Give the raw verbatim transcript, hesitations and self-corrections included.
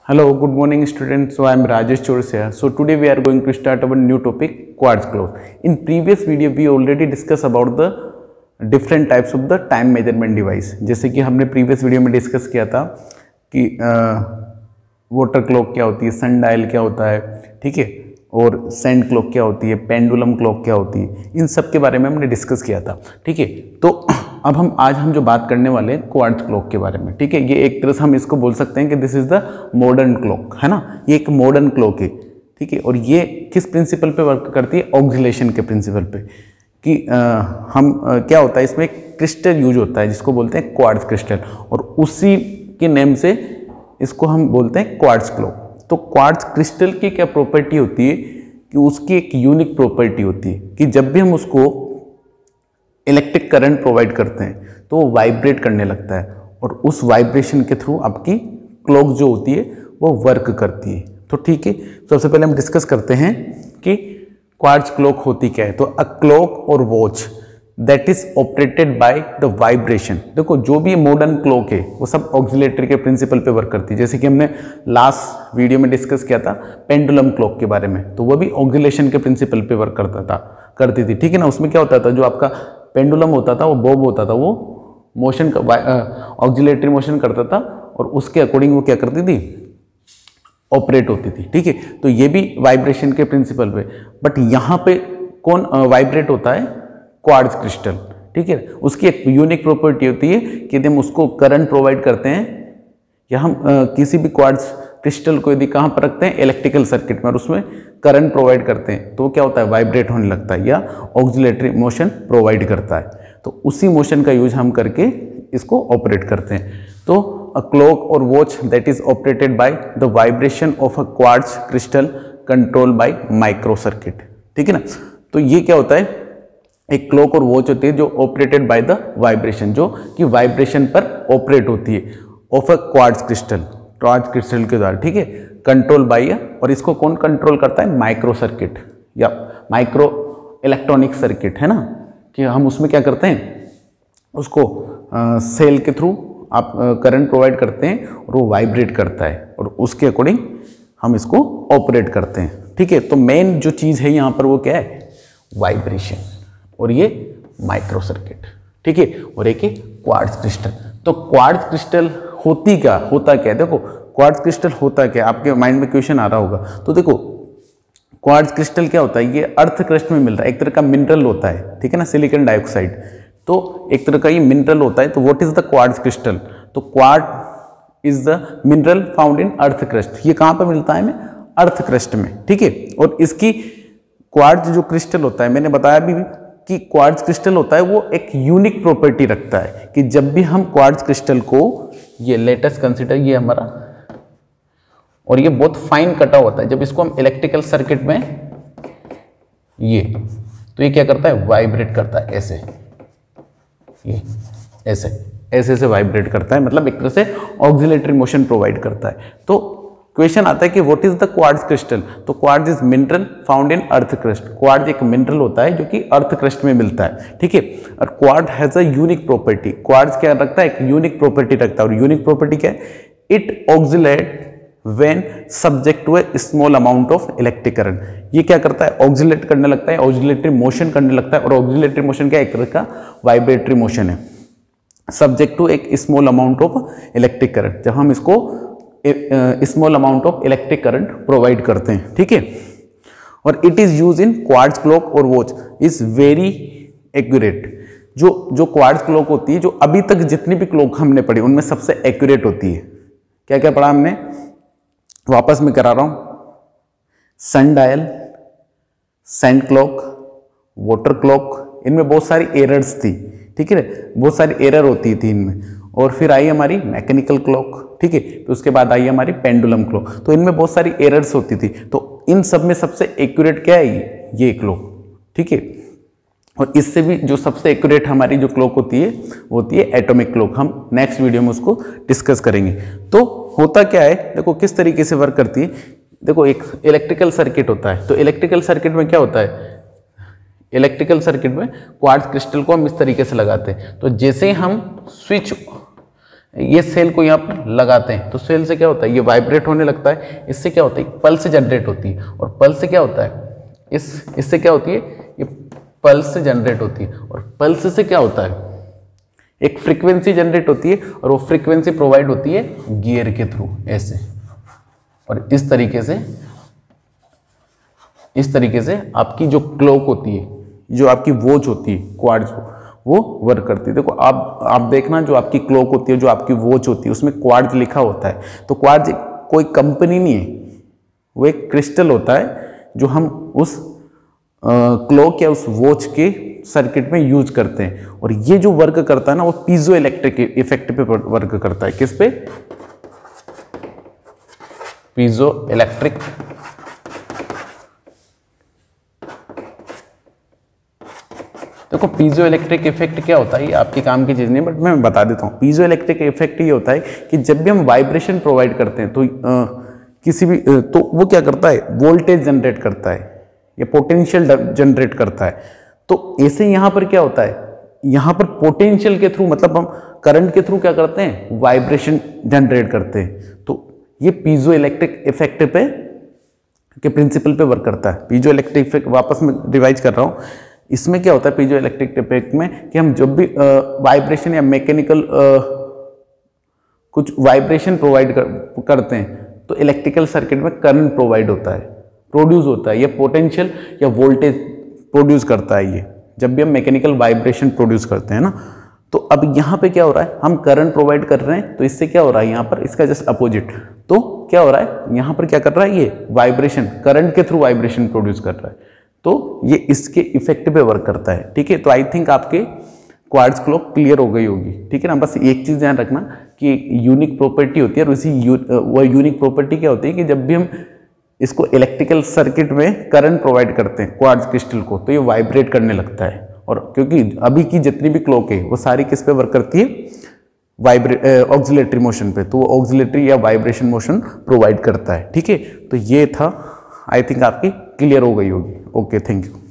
Hello, good morning students. So I am Rajesh Chorsia. So today we are going to start our new topic, quartz clock. In previous video we already discussed about the different types of the time measurement device. जैसे कि हमने previous video में discuss किया था कि water clock क्या होती है, सन डायल क्या होता है, ठीक है, और सैंड क्लॉक क्या होती है, पेंडुलम क्लॉक क्या होती है, इन सब के बारे में हमने डिस्कस किया था, ठीक है। तो अब हम आज हम जो बात करने वाले हैं क्वार्ट्ज क्लॉक के बारे में, ठीक है। ये एक तरह से हम इसको बोल सकते हैं कि this is the modern clock, है ना, ये एक मॉडर्न क्लॉक है, ठीक है। और ये किस प्रिंसिपल पे वर्क करती है? ऑक्सिलेशन के प्रिंसिपल पे, कि आ, हम आ, क्या होता है इसमें क्रिस्टल यूज होता है जिसको बोलते हैं क्वार्ट्ज क्रिस्टल, और उसी के नेम से इसको हम बोलते हैं क्वार्ट्ज क्लॉक। तो क्वार्ट्ज क्रिस्टल की क्या प्रॉपर्टी होती है कि उसकी एक यूनिक प्रॉपर्टी होती है कि जब भी हम उसको इलेक्ट्रिक करंट प्रोवाइड करते हैं तो वो वाइब्रेट करने लगता है, और उस वाइब्रेशन के थ्रू आपकी क्लॉक जो होती है वो वर्क करती है। तो ठीक है, सबसे पहले हम डिस्कस करते हैं कि क्वार्ट्ज क्लॉक होती क्या है। तो अ क्लॉक और watch that is operated by the vibration. देखो जो भी मॉडर्न क्लॉक है वो सब ऑक्सिलेटरी के प्रिंसिपल पे वर्क करती है। जैसे कि हमने लास्ट वीडियो में डिस्कस किया था पेंडुलम क्लॉक के बारे में, तो वो भी ऑक्सिलेशन के प्रिंसिपल पे वर्क करता था करती थी, ठीक है ना। उसमें क्या होता था, जो आपका पेंडुलम होता था, वो बॉब होता था, वो मोशन ऑक्सिलेटरी मोशन करता था, और उसके अकॉर्डिंग वो क्या करती थी, ऑपरेट होती थी, ठीक है। तो ये भी वाइब्रेशन के प्रिंसिपल पे, बट यहाँ पे कौन वाइब्रेट होता है? क्वार्ट्ज क्रिस्टल, ठीक है। उसकी एक यूनिक प्रॉपर्टी होती है कि हम उसको करंट प्रोवाइड करते हैं, या हम आ, किसी भी क्वार्ट्ज क्रिस्टल को यदि कहाँ पर रखते हैं? इलेक्ट्रिकल सर्किट में, और उसमें करंट प्रोवाइड करते हैं तो क्या होता है? वाइब्रेट होने लगता है या ऑक्सिलेटरी मोशन प्रोवाइड करता है। तो उसी मोशन का यूज हम करके इसको ऑपरेट करते हैं। तो अ क्लॉक और watch that is operated by the vibration of a quartz crystal control by micro circuit, ठीक है ना। तो ये क्या होता है? एक क्लॉक और वॉच होती है जो ऑपरेटेड बाय द वाइब्रेशन, जो कि वाइब्रेशन पर ऑपरेट होती है of a quartz crystal, quartz crystal के द्वारा, ठीक है, कंट्रोल बाय। और इसको कौन कंट्रोल करता है? माइक्रो सर्किट या माइक्रो इलेक्ट्रॉनिक सर्किट, है ना, कि हम उसमें क्या करते हैं, उसको आ, सेल के थ्रू आप करंट प्रोवाइड करते हैं और वो वाइब्रेट करता है, और उसके अकॉर्डिंग हम इसको ऑपरेट करते हैं, ठीक है। तो मेन जो चीज़ है यहाँ पर वो क्या है? वाइब्रेशन, और ये माइक्रो सर्किट, ठीक है, और एक है क्वार्ट्ज क्रिस्टल। तो क्वार्ट्ज क्रिस्टल होती क्या, होता क्या है? देखो क्वार्ट्ज क्रिस्टल होता क्या, आपके माइंड में क्वेश्चन आ रहा होगा। तो देखो क्वार्ट्ज क्रिस्टल क्या होता है? ये अर्थ क्रस्ट में मिलता है, एक तरह का मिनरल होता है, ठीक है ना, सिलिकॉन डाइऑक्साइड। तो एक तरह का ये मिनरल होता है। तो what is the quartz crystal? तो quartz is the mineral found in earth crust. ये कहाँ पर मिलता है? हमें अर्थ क्रस्ट में, ठीक है। और इसकी क्वार्ट्ज जो क्रिस्टल होता है, मैंने बताया भी कि क्वार्ट्ज क्रिस्टल होता है वो एक यूनिक प्रॉपर्टी रखता है कि जब भी हम क्वार्ट्ज क्रिस्टल को, ये लेटेस्ट कंसीडर, ये हमारा, और ये बहुत फाइन कटा होता है, जब इसको हम इलेक्ट्रिकल सर्किट में, ये तो ये क्या करता है? वाइब्रेट करता है, ऐसे, ये ऐसे ऐसे ऐसे वाइब्रेट करता है, मतलब एक तरह से ऑक्सिलेटरी मोशन प्रोवाइड करता है। तो क्वेश्चन आता है कि what is the quartz crystal? तो quartz is mineral found in earth crust. Quartz एक मिनरल होता है जो कि अर्थ क्रस्ट में मिलता है, ठीक है। और quartz has a unique property. Quartz क्या रखता है? एक यूनिक प्रॉपर्टी रखता है, और यूनिक प्रॉपर्टी क्या है? It oscillate when subject to a small amount of electric current. ये क्या करता है? ऑक्सिलेट करने लगता है, ऑक्सिलेटरी मोशन करने लगता है, और ऑक्सिलेटरी मोशन क्या? एक तरह का वाइब्रेटरी मोशन है, सब्जेक्ट टू एक small amount of electric current. जब हम इसको small amount of electric current provide करते हैं, ठीक है। और it is use in quartz clock और वॉच इज वेरी एक्यूरेट। जो जो क्वार्ट्ज क्लॉक होती है, जो अभी तक जितनी भी क्लॉक हमने पढ़ी उनमें सबसे एक्यूरेट होती है। क्या क्या पढ़ा हमने? वापस मैं करा रहा हूं, sun dial, sand clock, water clock, इनमें बहुत सारी एरर्स थी, ठीक है, बहुत सारी एरर होती थी इनमें। और फिर आई हमारी मैकेनिकल क्लॉक, ठीक है, तो उसके बाद आई हमारी पेंडुलम क्लॉक। तो इनमें बहुत सारी एरर्स होती थी। तो इन सब में सबसे एक्यूरेट क्या है? ये क्लॉक, ठीक है। और इससे भी जो सबसे एक्यूरेट हमारी जो क्लॉक होती है वो होती है एटॉमिक क्लॉक। हम नेक्स्ट वीडियो में उसको डिस्कस करेंगे। तो होता क्या है, देखो किस तरीके से वर्क करती है। देखो एक इलेक्ट्रिकल सर्किट होता है, तो इलेक्ट्रिकल सर्किट में क्या होता है? इलेक्ट्रिकल सर्किट में क्वार्ट्ज क्रिस्टल को हम इस तरीके से लगाते हैं। तो जैसे हम स्विच ये सेल को यहाँ पर लगाते हैं तो सेल से क्या होता है, ये वाइब्रेट होने लगता है, इससे क्या होता है, पल्स जनरेट होती है, और पल्स से क्या होता है, इस इससे क्या होती है, ये पल्स जनरेट होती है, और पल्स से क्या होता है, एक फ्रीक्वेंसी जनरेट होती है, और वो फ्रीक्वेंसी प्रोवाइड होती है गियर के थ्रू ऐसे, और इस तरीके से इस तरीके से आपकी जो क्लॉक होती है, जो आपकी वॉच होती है क्वार्ट्ज, वो वर्क करती है। देखो आप आप देखना, जो आपकी क्लॉक होती है, जो आपकी वॉच होती है, उसमें क्वार्ट्ज लिखा होता है, तो क्वार्ट्ज कोई कंपनी नहीं है, वो एक क्रिस्टल होता है जो हम उस क्लॉक या उस वॉच के सर्किट में यूज करते हैं, और ये जो वर्क करता है ना, वो पीजो इलेक्ट्रिक इफेक्ट पे वर्क करता है। किस पे, पीजो इलेक्ट्रिक देखो पीजो इलेक्ट्रिक इफेक्ट क्या होता है, ये आपके काम की चीज नहीं, बट मैं बता देता हूँ। पीजो इलेक्ट्रिक इफेक्ट ये होता है कि जब भी हम वाइब्रेशन प्रोवाइड करते हैं तो आ, किसी भी आ, तो वो क्या करता है, वोल्टेज जनरेट करता है या पोटेंशियल जनरेट करता है। तो ऐसे यहाँ पर क्या होता है, यहाँ पर पोटेंशियल के थ्रू, मतलब हम करंट के थ्रू क्या करते हैं, वाइब्रेशन जनरेट करते हैं। तो ये पीजो इलेक्ट्रिक इफेक्ट पे के प्रिंसिपल पे वर्क करता है। पीजो इलेक्ट्रिक इफेक्ट वापस मैं रिवाइज कर रहा हूँ। इसमें क्या होता है पीजो इलेक्ट्रिक इफेक्ट में, कि हम जब भी वाइब्रेशन या मैकेनिकल कुछ वाइब्रेशन प्रोवाइड कर, करते हैं तो इलेक्ट्रिकल सर्किट में करंट प्रोवाइड होता है, प्रोड्यूस होता है, ये पोटेंशियल या वोल्टेज प्रोड्यूस करता है ये, जब भी हम मैकेनिकल वाइब्रेशन प्रोड्यूस करते हैं ना। तो अब यहाँ पे क्या हो रहा है, हम करंट प्रोवाइड कर रहे हैं, तो इससे क्या हो रहा है, यहाँ पर इसका जस्ट अपोजिट, तो क्या हो रहा है, यहाँ पर क्या कर रहा है, ये वाइब्रेशन करंट के थ्रू वाइब्रेशन प्रोड्यूस कर रहा है, तो ये इसके इफेक्ट पे वर्क करता है। ठीक है, तो आई थिंक आपके क्वार्ट्ज क्लॉक क्लियर हो गई होगी। ठीक है ना, बस एक चीज ध्यान रखना कि यूनिक प्रॉपर्टी होती है, और उसी यू, वो यूनिक प्रॉपर्टी क्या होती है कि जब भी हम इसको इलेक्ट्रिकल सर्किट में करंट प्रोवाइड करते हैं क्वार्ट्ज क्रिस्टल को, तो ये वाइब्रेट करने लगता है। और क्योंकि अभी की जितनी भी क्लॉक है वो सारी किस पे वर्क करती है, वाइब्रेट ऑक्सिलेटरी मोशन पे, तो वो ऑक्सिलेटरी या वाइब्रेशन मोशन प्रोवाइड करता है। ठीक है, तो ये था, आई थिंक आपकी क्लियर हो गई होगी। Okay, thank you.